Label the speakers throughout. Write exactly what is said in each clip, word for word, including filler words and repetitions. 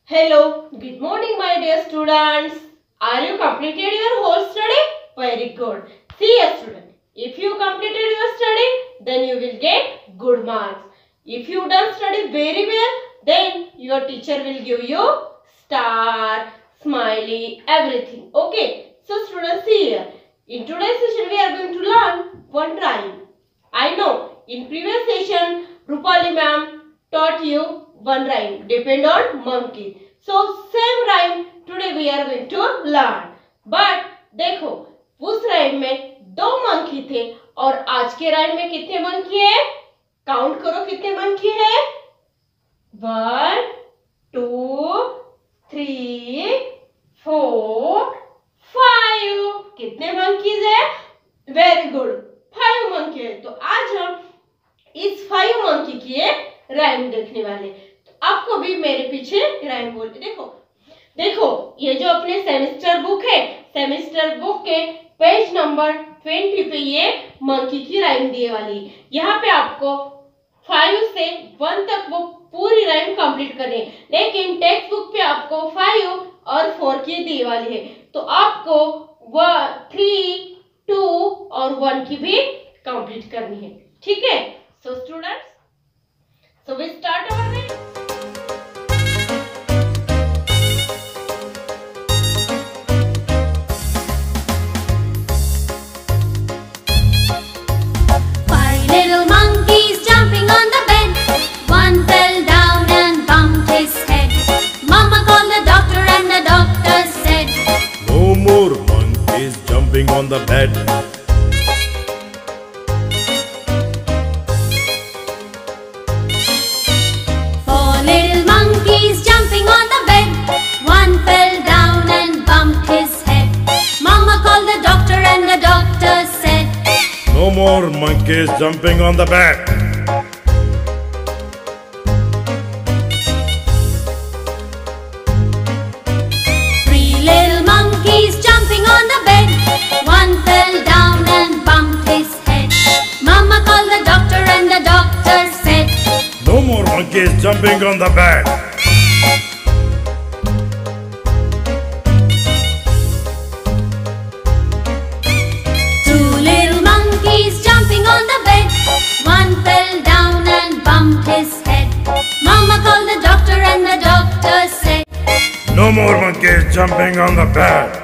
Speaker 1: Hello, good morning my dear students. Are you completed your whole study? Very good. See a student. If you completed your study, then you will get good marks. If you done study very well, then your teacher will give you star, smiley, everything. Okay. So students, see here. In today's session, we are going to learn one rhyme. I know in previous session, Rupali ma'am taught you one rhyme, depend on monkey. So same rhyme today we are going to learn. But देखो उस rhyme में दो monkey थे और आज के rhyme में कितने monkey है? काउंट करो कितने monkey है? One, two, three, four, five. कितने monkeys है? Very good. Five monkey है. तो आज हम इस five monkey की एक राइम देखने वाले। तो आपको भी मेरे पीछे राइम बोलते देखो देखो ये जो अपने सेमेस्टर बुक है, सेमेस्टर बुक के पेज नंबर ट्वेंटी पे ये मंकी की राइम दिए वाली। यहाँ पे आपको फाइव से वन तक वो पूरी राइम कंप्लीट करनी है, लेकिन टेक्स्ट बुक पे आपको फाइव और फोर की दी वाली है। तो आपको वो थ्री टू और वन की भी कंप्लीट करनी है। ठीक है। So students, so we start our day.
Speaker 2: Five little monkeys jumping on the bed. One fell down and bumped his head. Mama called the doctor and the doctor said,
Speaker 3: "No more monkeys jumping on the bed."
Speaker 2: Little monkeys jumping on the bed. One fell down and bumped his head. Mama called the doctor and the doctor said,
Speaker 3: "No more monkeys jumping on the bed."
Speaker 2: Three little monkeys jumping on the bed. One fell down and bumped his head. Mama called the doctor and the doctor said,
Speaker 3: "No more monkeys jumping on the bed."
Speaker 2: Two little monkeys jumping on the bed. One fell down and bumped his head. Mama called the doctor and the doctor said,
Speaker 3: "No more monkeys jumping on the bed."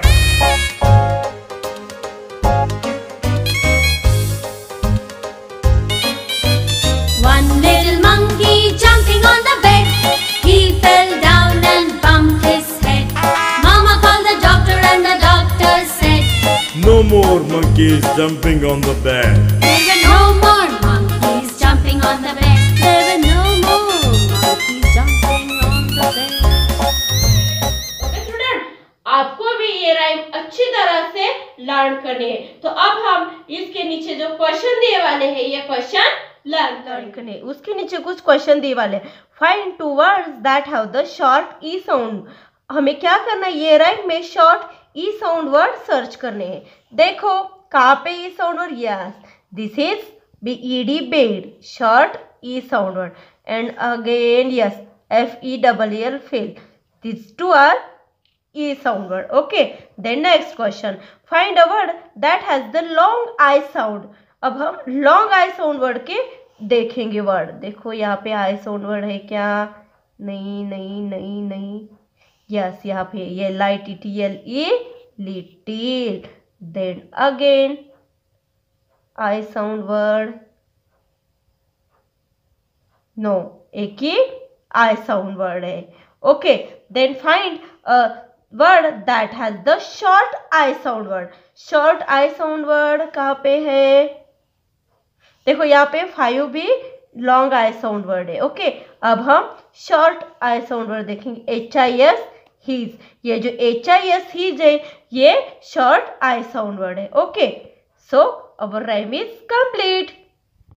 Speaker 2: One little monkey jumping on the bed. He fell down and bumped his head. Mama called the doctor and the doctor said,
Speaker 3: "No more monkeys jumping on the bed."
Speaker 2: there were no more monkeys jumping on the bed. There were no more monkeys jumping on the bed.
Speaker 1: Okay student, आपको भी ये rhyme अच्छी तरह से learn करनी है। तो अब हम इसके नीचे जो क्वेश्चन दिए वाले हैं, ये क्वेश्चन लर्न करने। उसके नीचे कुछ क्वेश्चन दिए वाले, find two words that have the short E sound. हमें क्या करना है, ये राइम में short E sound word search करने हैं। देखो कहाँ पे E sound word, yes this is B E D bed, short E sound word, and again yes F E double L fell, this two are E sound word. Okay, then next question, find a word that has the long I sound. अब हम long I sound word के देखेंगे word. देखो यहाँ पे आई sound word है क्या? नहीं नहीं नहीं नहीं, यस यहाँ पे ये L I T T L E, little. Then again I sound word, no, एक ही आई साउंड वर्ड है। Okay, then find a word that has the short I sound word. Short I sound word कहाँ पे है? देखो यहाँ पे five भी लॉन्ग आई साउंड वर्ड है। ओके, अब हम शॉर्ट आई साउंड वर्ड देखेंगे। एच आई एस हीज, ये जो एच आई एस हीज है ये शॉर्ट आई साउंड वर्ड है। Okay, so our rhyme is complete.